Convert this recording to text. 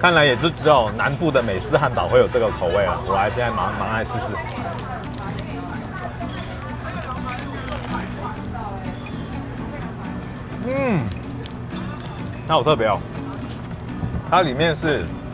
看来也就只有南部的美式汉堡会有这个口味了。我现在马上来试试。它好特别哦，它里面是